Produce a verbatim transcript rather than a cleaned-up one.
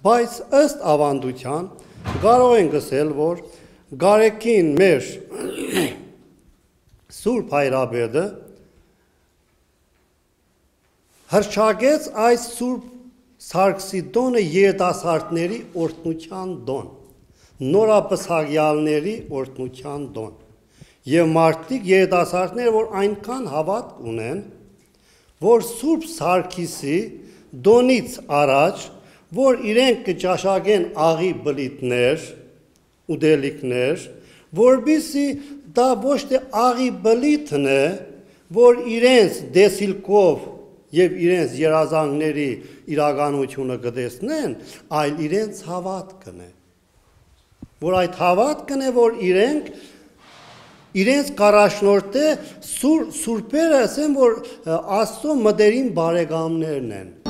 Բայց ըստ ավանդության կարող ենք ասել, որ Գարեգին մեր Սուրբ Հայրաբեդը հռչակեց այս Սուրբ Սարգսի տոնը երիտասարդների օրհնության տոն, նորապսակյալների օրհնության տոն։ Եվ մարդիկ երիտասարդները, որ այնքան հավատք ունեն, որ Սուրբ Սարգիսի տոնից առաջ, որ իրենք կճաշակեն աղի բլիթներ, ուտելիքներ, որպեսզի դա ոչ թե աղի բլիթն է, որ իրենց դեսիլքով եւ իրենց երազանքների իրականությունը կտեսնեն, այլ իրենց հավատքն է, որ այդ հավատքն է, որ իրենք իրենց կարաշնորհտե սուր, սուրբերը ասեն, որ Աստծո մտերիմ բարեկամներն են։